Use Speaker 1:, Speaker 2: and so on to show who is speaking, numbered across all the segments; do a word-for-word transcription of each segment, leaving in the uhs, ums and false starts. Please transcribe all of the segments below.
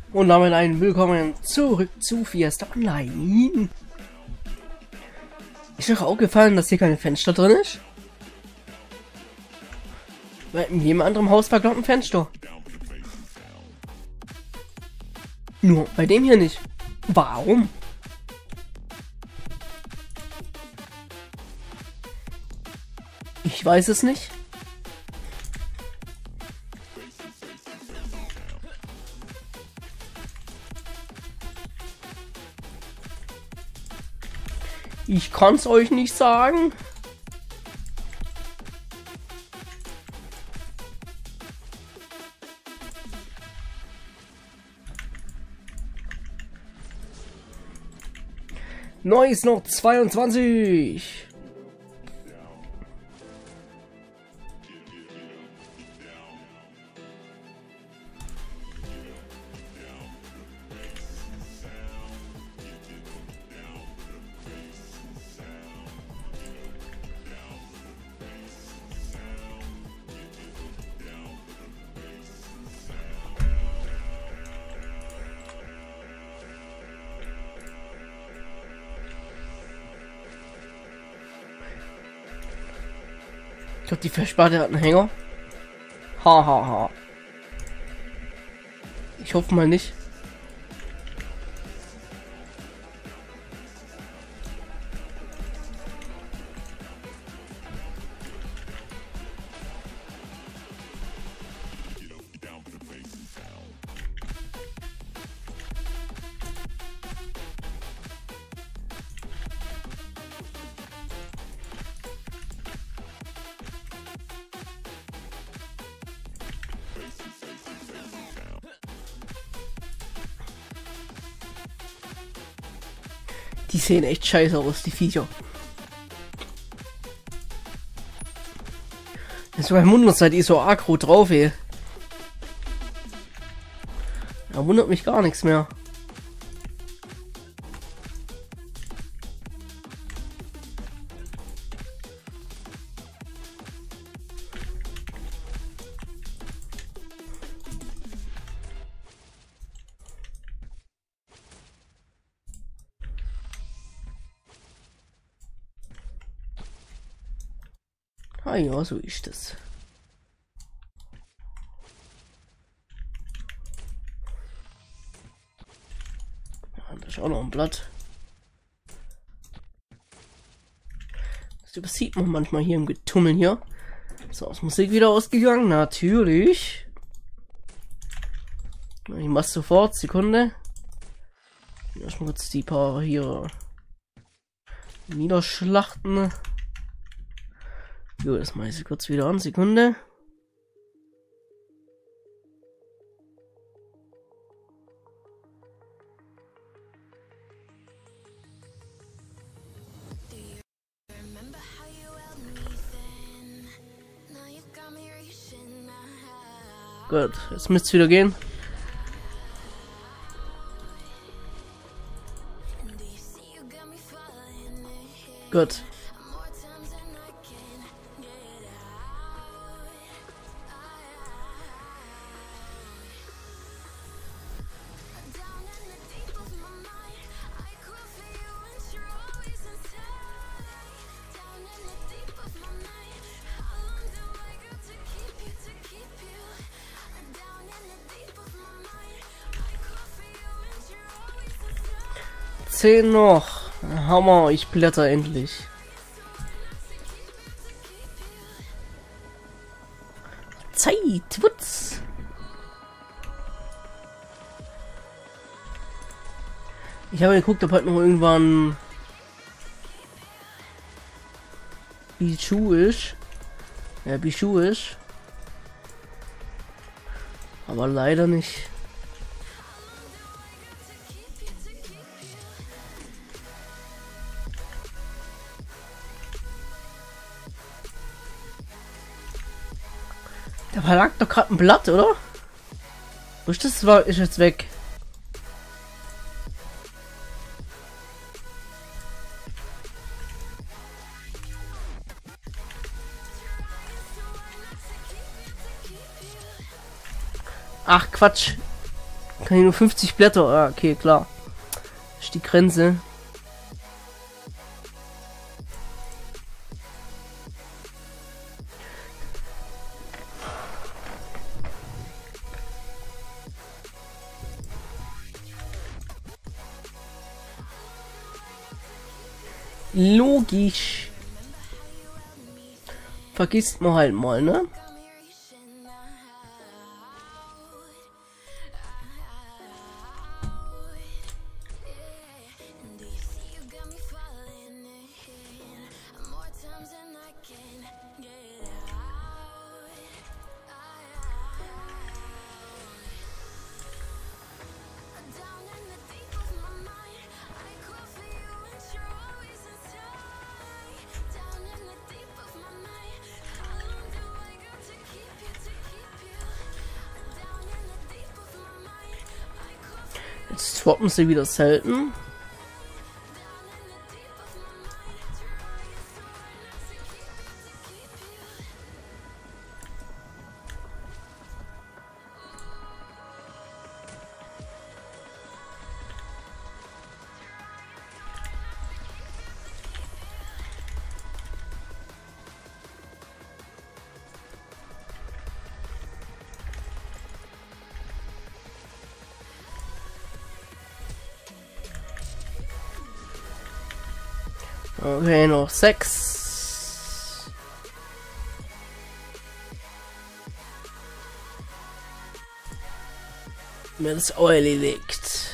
Speaker 1: Und damit ein Willkommen zurück zu Fiesta Online. Ist euch aufgefallen, dass hier keine Fenster drin ist? Weil in jedem anderen Haus war, glaubt ein Fenster. Nur bei dem hier nicht. Warum? Ich weiß es nicht. Ich kann's euch nicht sagen. Neu ist noch zweiundzwanzig. Ich glaube, die Festplatte hat einen Hänger. Ha, ha, ha. Ich hoffe mal nicht. Die sehen echt scheiße aus, die Viecher. Das war ein Wunder, seid ihr so aggro drauf, ey. Da wundert mich gar nichts mehr. Ah ja, so ist das. Ja, da ist auch noch ein Blatt. Das übersieht man manchmal hier im Getummeln hier. So, ist Musik wieder ausgegangen? Natürlich. Ich mach's sofort, Sekunde. Erstmal kurz die paar hier niederschlachten. Jo, das mache ich kurz wieder an. Sekunde. Gut, jetzt müsste es wieder gehen. Gut. Zehn noch. Hammer, ich blätter endlich. Zeit, Wutz. Ich habe geguckt, ob heute noch irgendwann Bichu ist. Ja, Bichu ist. Aber leider nicht. Da lag doch gerade ein Blatt, oder? Wo ist das? War ist jetzt weg. Ach Quatsch. Kann ich nur fünfzig Blätter? Ah, okay, klar. Das ist die Grenze. Logisch. Vergisst man halt mal, ne? Jetzt swappen sie wieder selten. Okay, noch sechs. Mir das auch erledigt.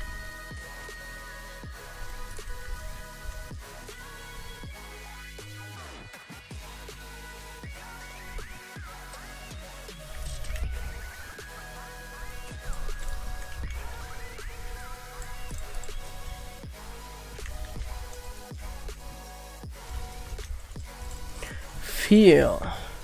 Speaker 1: Vier.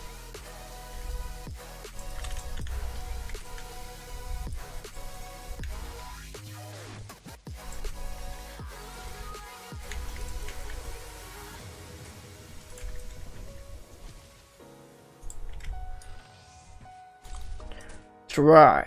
Speaker 1: Drei.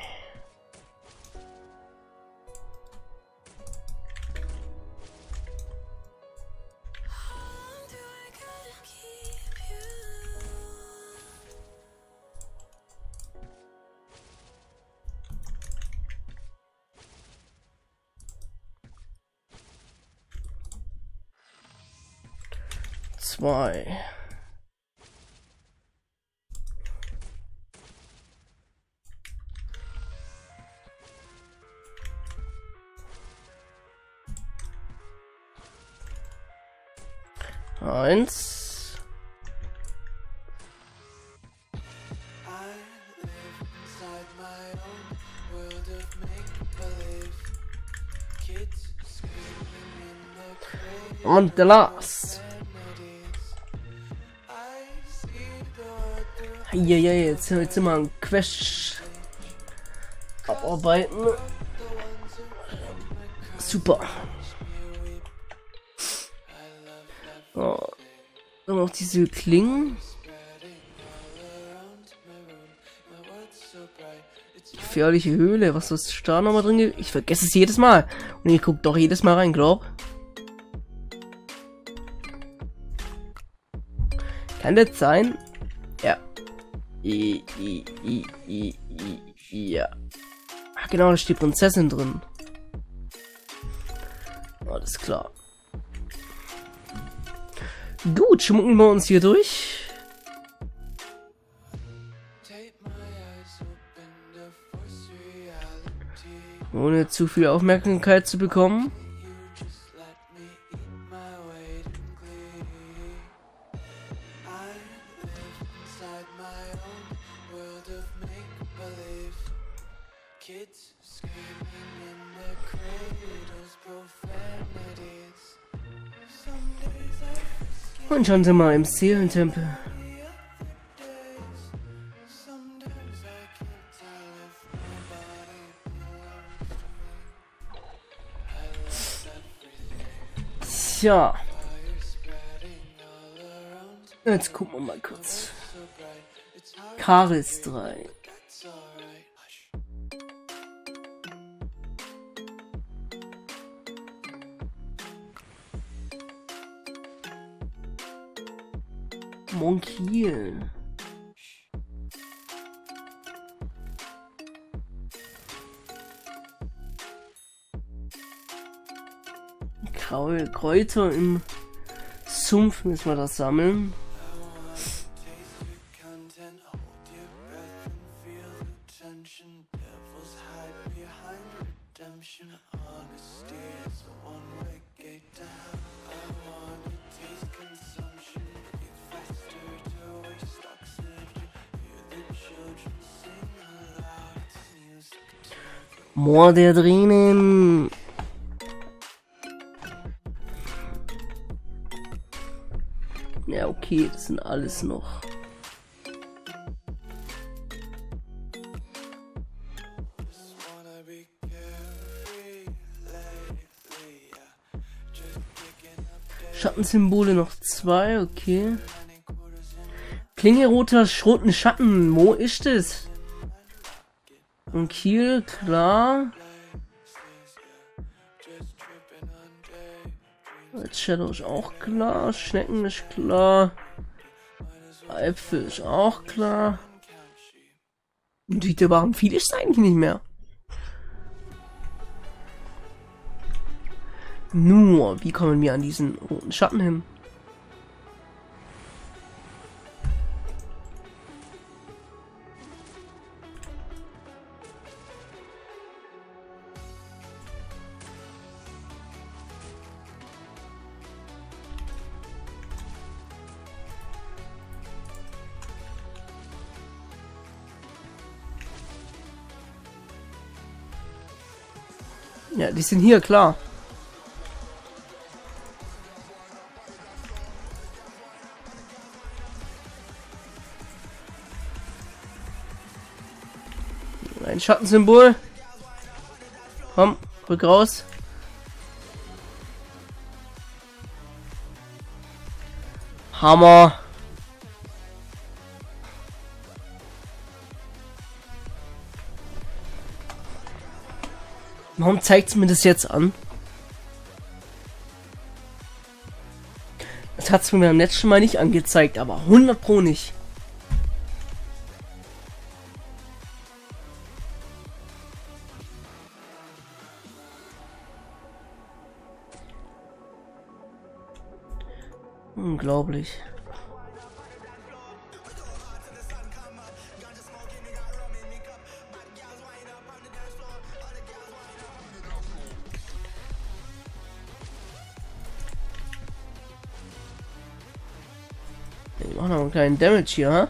Speaker 1: Zwei. Eins. Und der Last. Ja, ja, jetzt, jetzt sind wir ein Quest abarbeiten. Super. Oh. Dann noch diese Klingen. Gefährliche Höhle. Was ist da nochmal drin? Ich vergesse es jedes Mal. Und ich gucke doch jedes Mal rein, glaub. Kann das sein? Ja. I, I, I, I, I, ja. Ach genau, da steht Prinzessin drin. Alles klar. Gut, schmucken wir uns hier durch. Ohne zu viel Aufmerksamkeit zu bekommen. Und schon sind wir im Seelentempel. Tja. Jetzt gucken wir mal kurz. Karis drei. Monkiel. Graue Kräuter im Sumpf müssen wir das sammeln. Moor der Tränen. Ja, okay, das sind alles noch. Schattensymbole noch zwei, okay. Klinge roter roten Schatten, wo ist es? Und Kiel, klar. Red Shadow ist auch klar. Schnecken ist klar. Äpfel ist auch klar. Und die waren viele ist eigentlich nicht mehr. Nur, wie kommen wir an diesen roten Schatten hin? Ja, die sind hier, klar. Ein Schattensymbol. Komm, rück raus. Hammer. Warum zeigt es mir das jetzt an? Das hat es mir beim letzten Mal nicht angezeigt, aber hundert Pro nicht. Unglaublich. Ich mach noch einen kleinen Damage hier, ha?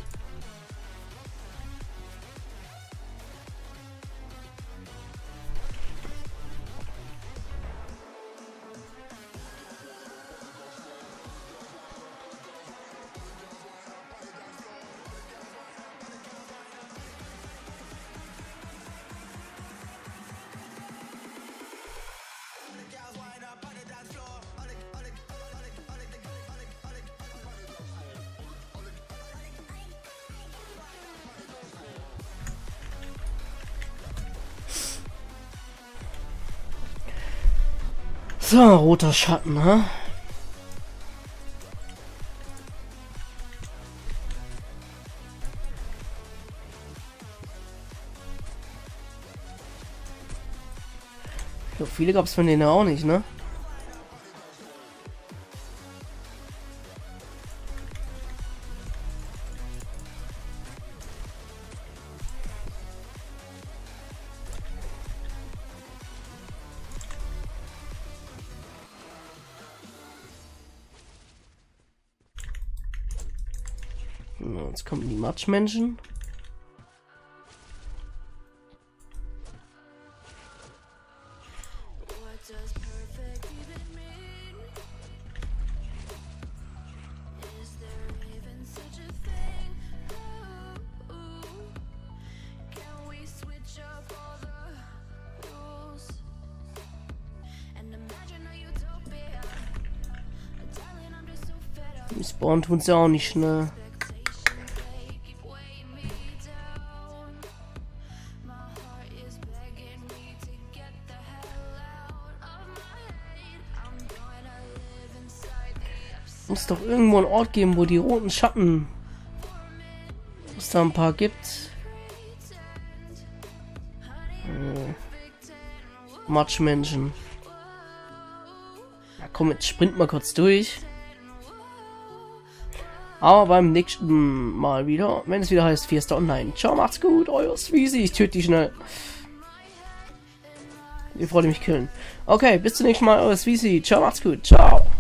Speaker 1: So, roter Schatten, ha? So viele gab es von denen auch nicht, ne? Jetzt kommen die Matschmenschen. Die spawnen tun sie auch nicht schnell. Muss doch irgendwo einen Ort geben, wo die roten Schatten, wo es da ein paar gibt. Hm. Matschmenschen. Na komm, jetzt sprint mal kurz durch. Aber beim nächsten Mal wieder, wenn es wieder heißt Fiesta Online. Ciao, macht's gut, euer Sweezy. Ich töte die schnell. Ihr wollt mich killen. Okay, bis zum nächsten Mal, euer Sweezy. Ciao, macht's gut. Ciao.